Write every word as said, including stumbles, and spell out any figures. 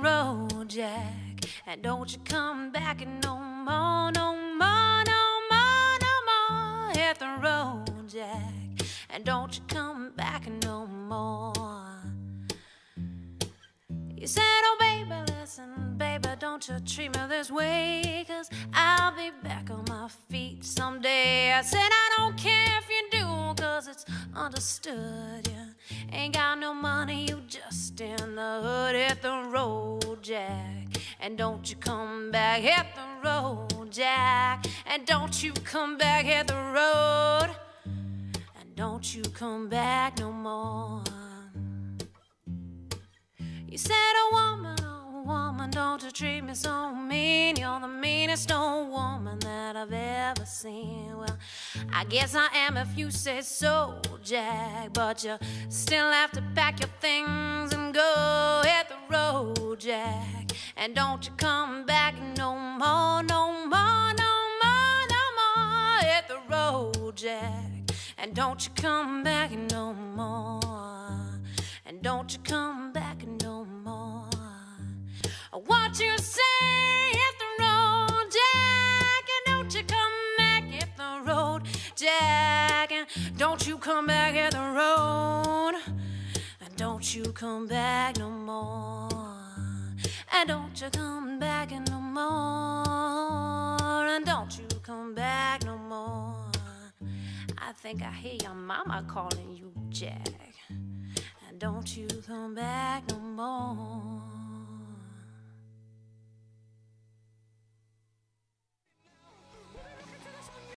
road, Jack, and don't you come back no more, no more, no more, no more. Hit the road, Jack, and don't you come back no more. You said, oh baby, listen, baby, don't you treat me this way, 'cause I'll be back on my feet someday. I said, I don't care if you do, 'cause it's understood. You ain't got no money, you just in the hood. Hit the road, Jack, and don't you come back. Hit the road, Jack, and don't you come back. Hit the road, and don't you come back no more. You said, oh woman, oh woman, don't you treat me so mean. You're the meanest old woman that I've ever seen. Well, I guess I am if you say so, Jack, but you still have to pack your things and go. Hit the road, Jack, and don't you come back no more, no more, no more, no more. Hit the road, Jack, and don't you come back no more. And don't you come back no more. What you say, hit the road, Jack, and don't you come back. Hit the road, Jack, and don't you come back. Hit the road, and don't you come back no more. And don't you come back no more. And don't you come back no more. I think I hear your mama calling you, Jack. Don't you come back no more.